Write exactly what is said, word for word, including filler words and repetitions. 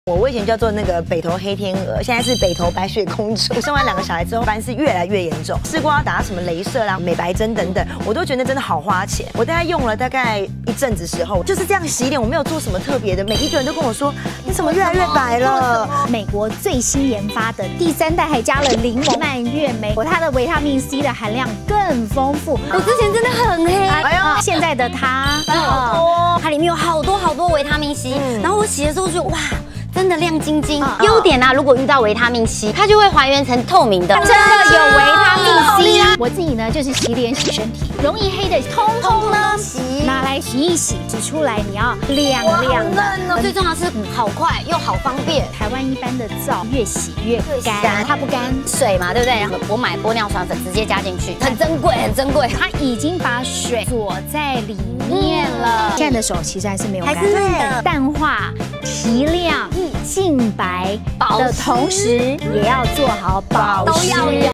我我以前叫做那个北投黑天鹅，现在是北投白雪公主。生完两个小孩之后，斑是越来越严重，试过要打什么雷射啦、美白针等等，我都觉得真的好花钱。我大概用了大概一阵子时候，就是这样洗脸，我没有做什么特别的，每一个人都跟我说你怎么越来越白了。 美国最新研发的第三代还加了柠檬蔓越莓，它的维他命 C 的含量更丰富。 我之前真的很黑， 哎呦，现在的它好多，它里面有好多好多维他命 C，然后我洗的时候就哇。真的亮晶晶，优点啊，如果遇到维他命 C， 它就会还原成透明的， 真的有维他命 C 啊！我自己呢就是洗脸洗身体，容易黑的通通呢拿来洗一洗，挤出来你要亮亮的。 最重要是好快又好方便。 台湾一般的皂越洗越干，它不干水嘛，对不对？然后我买玻尿酸粉直接加进去，很珍贵，很珍贵。 它已经把水锁在里面了。现在的手其实还是没有干， 还是嫩的， 淡化、提亮。净白的同时，也要做好保湿。